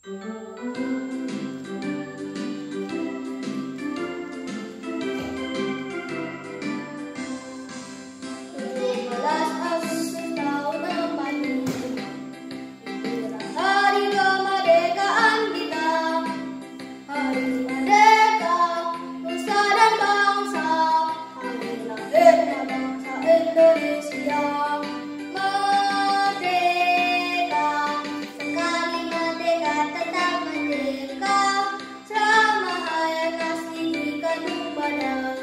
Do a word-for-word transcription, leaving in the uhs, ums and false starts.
Hari kemerdekaan kita, hari merdeka, nusa dan bangsa, hari lahirnya bangsa Indonesia. Merdeka, sekali merdeka tetap merdeka, selama hayat kasih di kandung badan.